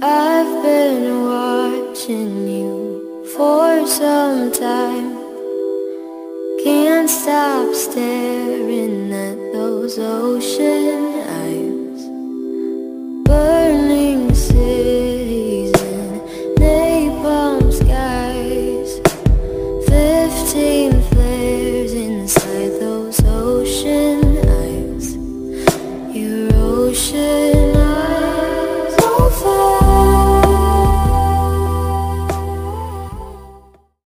I've been watching you for some time. Can't stop staring at those ocean eyes. Burning cities